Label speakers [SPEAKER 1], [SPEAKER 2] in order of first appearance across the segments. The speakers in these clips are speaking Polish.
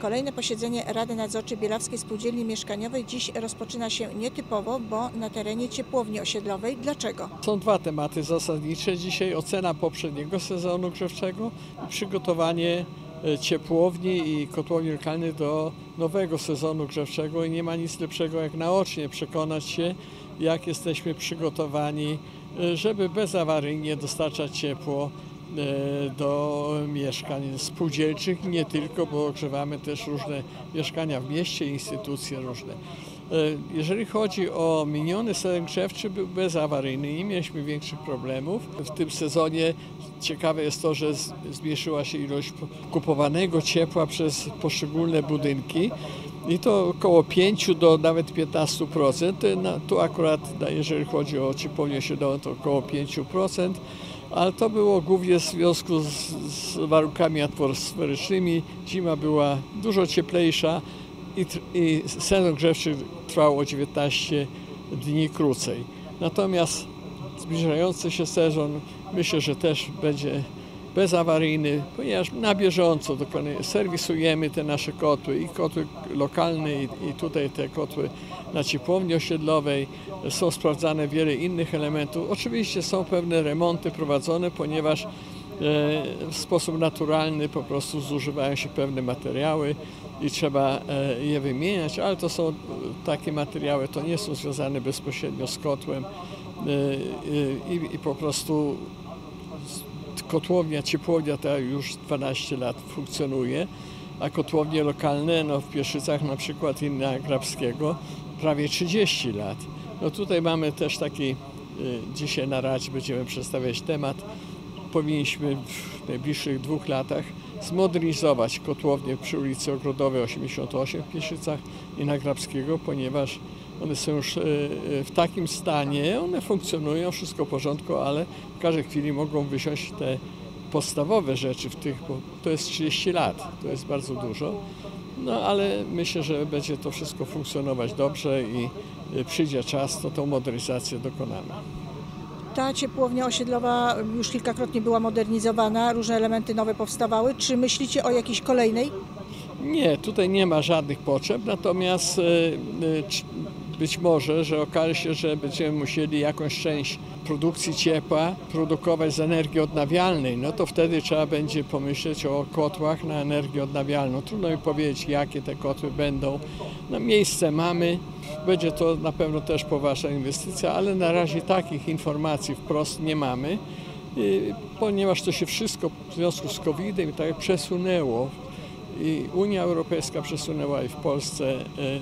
[SPEAKER 1] Kolejne posiedzenie Rady Nadzorczej Bielawskiej Spółdzielni Mieszkaniowej dziś rozpoczyna się nietypowo, bo na terenie ciepłowni osiedlowej. Dlaczego?
[SPEAKER 2] Są dwa tematy zasadnicze dzisiaj: ocena poprzedniego sezonu grzewczego i przygotowanie ciepłowni i kotłowni lokalnych do nowego sezonu grzewczego. I nie ma nic lepszego jak naocznie przekonać się, jak jesteśmy przygotowani, żeby bezawaryjnie dostarczać ciepło do mieszkań spółdzielczych, nie tylko, bo ogrzewamy też różne mieszkania w mieście, instytucje różne. Jeżeli chodzi o miniony sezon grzewczy, był bezawaryjny, nie mieliśmy większych problemów. W tym sezonie ciekawe jest to, że zmniejszyła się ilość kupowanego ciepła przez poszczególne budynki i to około 5 do nawet 15%. Tu akurat, jeżeli chodzi o ciepłownię osiedlową, to około 5%. Ale to było głównie w związku z warunkami atmosferycznymi. Zima była dużo cieplejsza i sezon grzewczy trwał o 19 dni krócej. Natomiast zbliżający się sezon myślę, że też będzie bezawaryjny, ponieważ na bieżąco dokładnie serwisujemy te nasze kotły, i kotły lokalne, i tutaj te kotły na ciepłowni osiedlowej. Są sprawdzane wiele innych elementów. Oczywiście są pewne remonty prowadzone, ponieważ w sposób naturalny po prostu zużywają się pewne materiały i trzeba je wymieniać, ale to są takie materiały, to nie są związane bezpośrednio z kotłem i po prostu kotłownia, ciepłownia ta już 12 lat funkcjonuje, a kotłownie lokalne w Pieszycach na przykład i na Grabskiego prawie 30 lat. Tutaj mamy też taki, dzisiaj na Radzie będziemy przedstawiać temat. Powinniśmy w najbliższych 2 latach zmodernizować kotłownię przy ulicy Ogrodowej 88 w Pieszycach i na Grabskiego, ponieważ one są już w takim stanie, one funkcjonują, wszystko w porządku, ale w każdej chwili mogą wysiąść te podstawowe rzeczy bo to jest 30 lat, to jest bardzo dużo. Ale myślę, że będzie to wszystko funkcjonować dobrze i przyjdzie czas, to tą modernizację dokonamy.
[SPEAKER 1] Ta ciepłownia osiedlowa już kilkakrotnie była modernizowana, różne elementy nowe powstawały. Czy myślicie o jakiejś kolejnej?
[SPEAKER 2] Nie, tutaj nie ma żadnych potrzeb, natomiast być może, że okaże się, że będziemy musieli jakąś część produkcji ciepła produkować z energii odnawialnej, to wtedy trzeba będzie pomyśleć o kotłach na energię odnawialną. Trudno mi powiedzieć, jakie te kotły będą. Miejsce mamy, będzie to na pewno też poważna inwestycja, ale na razie takich informacji wprost nie mamy, ponieważ to się wszystko w związku z COVID-em tak przesunęło. I Unia Europejska przesunęła i w Polsce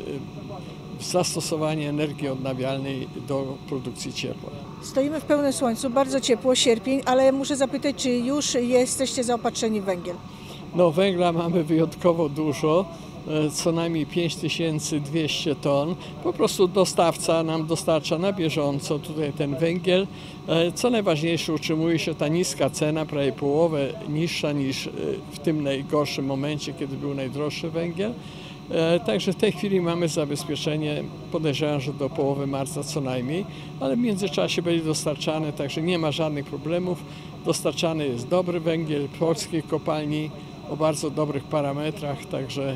[SPEAKER 2] zastosowanie energii odnawialnej do produkcji ciepła.
[SPEAKER 1] Stoimy w pełnym słońcu, bardzo ciepło, sierpień, ale muszę zapytać, czy już jesteście zaopatrzeni w węgiel?
[SPEAKER 2] Węgla mamy wyjątkowo dużo, co najmniej 5200 ton. Po prostu dostawca nam dostarcza na bieżąco tutaj ten węgiel. Co najważniejsze, utrzymuje się ta niska cena, prawie połowę niższa niż w tym najgorszym momencie, kiedy był najdroższy węgiel. Także w tej chwili mamy zabezpieczenie, podejrzewam, że do połowy marca co najmniej, ale w międzyczasie będzie dostarczany, także nie ma żadnych problemów. Dostarczany jest dobry węgiel polskiej kopalni o bardzo dobrych parametrach, także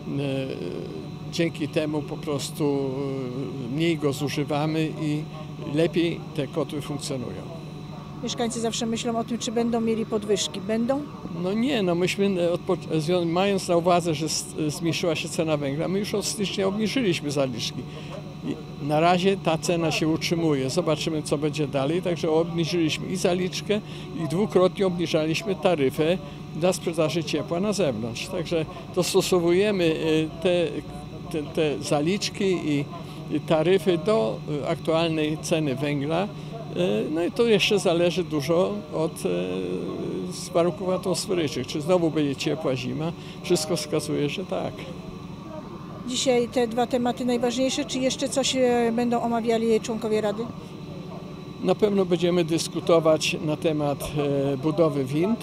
[SPEAKER 2] dzięki temu po prostu mniej go zużywamy i lepiej te kotły funkcjonują.
[SPEAKER 1] Mieszkańcy zawsze myślą o tym, czy będą mieli podwyżki. Będą?
[SPEAKER 2] Nie, myśmy mając na uwadze, że zmniejszyła się cena węgla, my już od stycznia obniżyliśmy zaliczki. I na razie ta cena się utrzymuje. Zobaczymy, co będzie dalej. Także obniżyliśmy i zaliczkę, i dwukrotnie obniżaliśmy taryfę dla sprzedaży ciepła na zewnątrz. Także dostosowujemy te zaliczki i taryfy do aktualnej ceny węgla. I to jeszcze zależy dużo od warunków atmosferycznych. Czy znowu będzie ciepła zima? Wszystko wskazuje, że tak.
[SPEAKER 1] Dzisiaj te 2 tematy najważniejsze. Czy jeszcze coś będą omawiali członkowie Rady?
[SPEAKER 2] Na pewno będziemy dyskutować na temat budowy wind.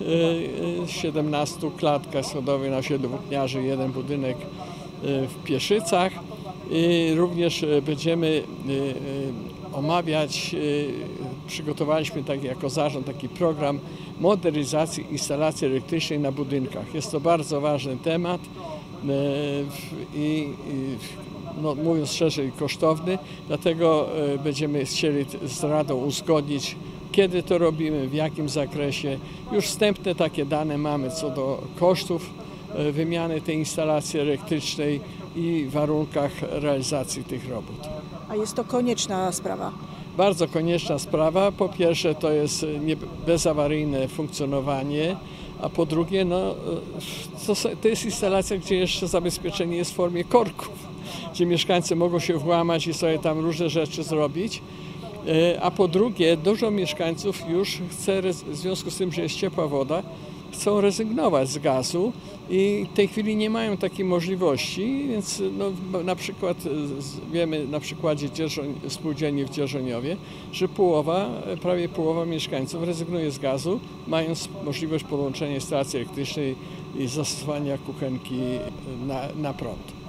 [SPEAKER 2] 17 klatkach schodowych na osiedlu Włókniarzy, 1 budynek w Pieszycach. I również będziemy omawiać, przygotowaliśmy jako zarząd taki program modernizacji instalacji elektrycznej na budynkach. Jest to bardzo ważny temat. no, mówiąc szczerze, i kosztowny, dlatego będziemy chcieli z Radą uzgodnić, kiedy to robimy, w jakim zakresie. Już wstępne takie dane mamy co do kosztów wymiany tej instalacji elektrycznej i warunkach realizacji tych robót.
[SPEAKER 1] A jest to konieczna sprawa.
[SPEAKER 2] Bardzo konieczna sprawa. Po pierwsze to jest bezawaryjne funkcjonowanie, a po drugie no, to jest instalacja, gdzie jeszcze zabezpieczenie jest w formie korków, gdzie mieszkańcy mogą się włamać i sobie tam różne rzeczy zrobić. A po drugie, dużo mieszkańców już chce, w związku z tym, że jest ciepła woda, chcą rezygnować z gazu i w tej chwili nie mają takiej możliwości, więc no, na przykład wiemy na przykładzie spółdzielni w Dzierżoniowie, że prawie połowa mieszkańców rezygnuje z gazu, mając możliwość podłączenia instalacji elektrycznej i zastosowania kuchenki na prąd.